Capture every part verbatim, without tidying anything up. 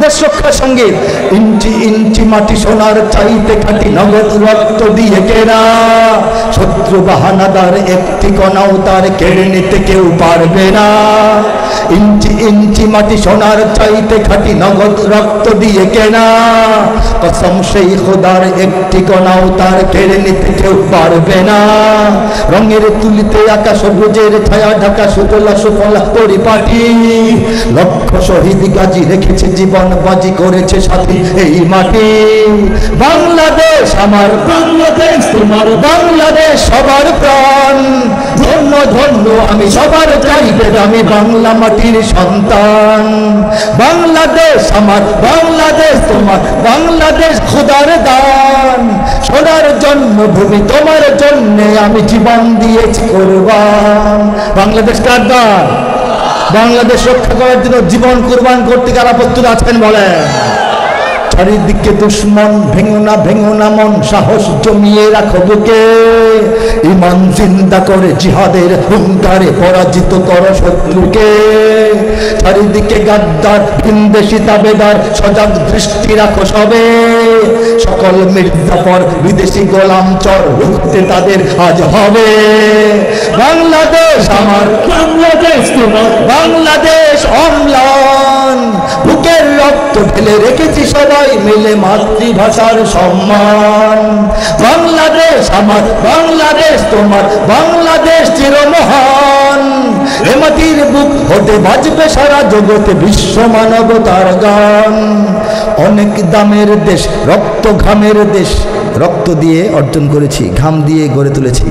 দেশ রক্ষার সঙ্গীত। ইঞ্চি ইঞ্চি মাটি সোনার চাইতে খাঁটি নগদ রক্ত দিয়ে কেনা, শত্রু বাহানাদার একটি কণাও তার কেড়ে নিতে কেউ পারবে না। ইঞ্চি ইঞ্চি মাটি সোনার চাইতে খাঁটি নগদ রক্ত দিয়ে কেনা, কসম সেই খোদার একটি কণাও তার কেড়ে নিতে কেউ পারবে না। রঙের তুলিতে আকাশ সবুজের ছায়া ঢাকা সুফলা সুফলা পরিপাটি, লক্ষ শহীদ গাজী রেখেছে জীবন বাজি করেছে সাথী এই মাটি। বাংলাদেশ আমার, বাংলাদেশ তোমার, বাংলাদেশ সবার প্রাণ। ধন্য ধন্য আমি সবার চাইতে আমি বাংলা মাটির সন্তান। বাংলাদেশ আমার, বাংলাদেশ তোমার, বাংলাদেশ খোদার দান। সোনার জন্মভূমি তোমার জন্যে আমি জীবন দিয়েছি কোরবান। বাংলাদেশ কার দান? বাংলাদেশ রক্ষা করার জন্য জীবন কোরবান করতে কারা প্রস্তুত আছেন বলেন? চারিদিকে দুশ্মন, ভেঙো না ভেঙো না মন, সাহস জমিয়ে রাখো বুকে। ইমান জিন্দা করে জিহাদের হুঙ্কারে পরাজিত করো শত্রুকে। চারিদিকে গাদ্দার ভিনদেশি দাবেদার, সজাগ দৃষ্টি রাখো সবে। সকল মির্জাফর বিদেশি গোলাম চর রুখতে তাদের আজ হবে। বাংলাদেশ আমার, বাংলাদেশ তোমার, বাংলাদেশ অম্লান। বুকের রক্ত ঢেলে রেখেছি সবাই মিলে মাতৃভাষার সম্মান। বাংলাদেশ আমার, বাংলাদেশ তোমার, বাংলাদেশ চিরমহান। এ মাটির বুক হতে বাজবে সারা জগতে বিশ্ব মানবতার গান। অনেক দামের দেশ, রক্ত ঘামের দেশ, রক্ত দিয়ে অর্জন করেছি, ঘাম দিয়ে গড়ে তুলেছি।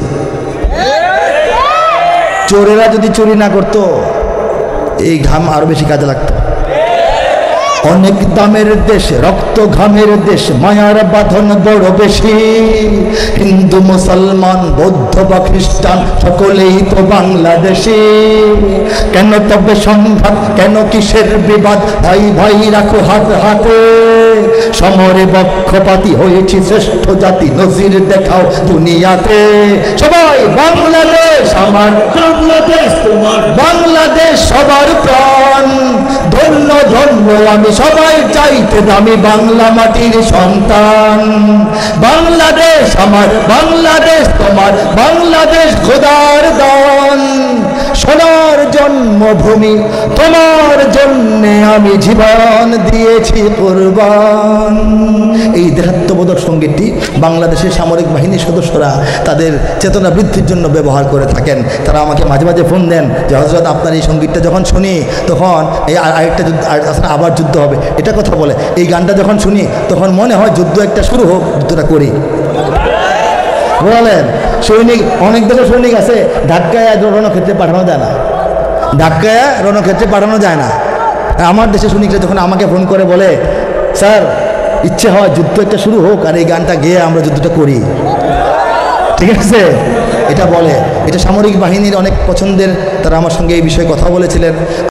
চোরেরা যদি চুরি না করতো এই ঘাম আরো বেশি কাজে লাগতো। অনেক দামের দেশ, রক্ত ঘামের দেশ, মায়ার বাঁধন বড় বেশি। হিন্দু মুসলমান বৌদ্ধ বা খ্রিস্টান সকলেই তো বাংলাদেশি। কেন তবে সংঘাত, কেন কিসের বিবাদ? ভাই ভাই রাখো হাত হাতে। সমরে বক্ষপাতী হয়েছি শ্রেষ্ঠ জাতি, নজির দেখাও দুনিয়াতে। সবাই বাংলাদেশ আমার, বাংলাদেশ তোমার, বাংলাদেশ সবার প্রাণ। ধন্য ধন্য আমি সবাই চাইতে দামি বাংলা মাটির সন্তান। বাংলাদেশ আমার, বাংলাদেশ তোমার, বাংলাদেশ খোদার দান। সোনার জন্মভূমি তোমার জন্যে আমি জীবন দিয়েছি কোরবান। এই দেহাত্মবোধক সঙ্গীতটি বাংলাদেশের সামরিক বাহিনীর সদস্যরা তাদের চেতনা বৃদ্ধির জন্য ব্যবহার করে থাকেন। তারা আমাকে মাঝে মাঝে ফোন দেন যে হযরত আপনার এই সঙ্গীতটা যখন শুনি তখন এই আরেকটা যুদ্ধ আবার যুদ্ধ হবে, এটা কথা বলে। এই গানটা যখন শুনি তখন মনে হয় যুদ্ধ একটা শুরু হোক, যুদ্ধটা করি। বলেন সৈনিক, অনেক দেশের সৈনিক আছে ঢাকায় রণক্ষেত্রে পাঠানো যায় না, ঢাকায় রণক্ষেত্রে পাঠানো যায় না। আমার দেশের সৈনিকরা যখন আমাকে ফোন করে বলে স্যার ইচ্ছে হয় যুদ্ধ একটা শুরু হোক আর এই গানটা গেয়ে আমরা যুদ্ধটা করি, ঠিক আছে, এটা বলে। এটা সামরিক বাহিনীর অনেক পছন্দের, তারা আমার সঙ্গে এই বিষয়ে কথা বলেছিলেন।